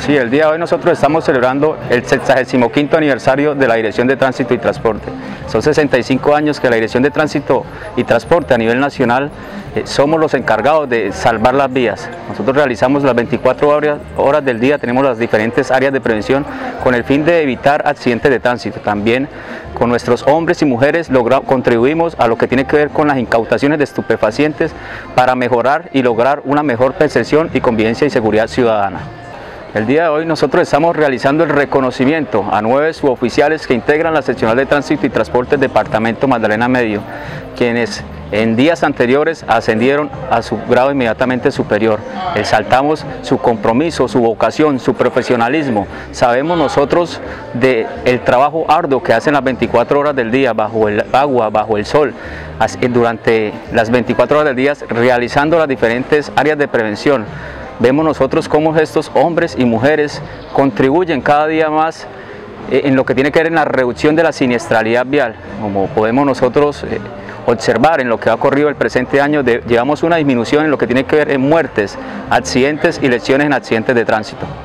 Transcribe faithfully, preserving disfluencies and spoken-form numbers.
Sí, el día de hoy nosotros estamos celebrando el sexagésimo quinto aniversario de la Dirección de Tránsito y Transporte. Son sesenta y cinco años que la Dirección de Tránsito y Transporte a nivel nacional eh, somos los encargados de salvar las vías. Nosotros realizamos las veinticuatro horas, horas del día, tenemos las diferentes áreas de prevención con el fin de evitar accidentes de tránsito. También con nuestros hombres y mujeres logra, contribuimos a lo que tiene que ver con las incautaciones de estupefacientes para mejorar y lograr una mejor percepción y convivencia y seguridad ciudadana. El día de hoy nosotros estamos realizando el reconocimiento a nueve suboficiales que integran la seccional de Tránsito y Transporte del Departamento Magdalena Medio, quienes en días anteriores ascendieron a su grado inmediatamente superior. Exaltamos su compromiso, su vocación, su profesionalismo. Sabemos nosotros del trabajo arduo que hacen las veinticuatro horas del día, bajo el agua, bajo el sol, durante las veinticuatro horas del día, realizando las diferentes áreas de prevención. Vemos nosotros cómo estos hombres y mujeres contribuyen cada día más en lo que tiene que ver en la reducción de la siniestralidad vial. Como podemos nosotros observar en lo que ha ocurrido el presente año, de, llevamos una disminución en lo que tiene que ver en muertes, accidentes y lesiones en accidentes de tránsito.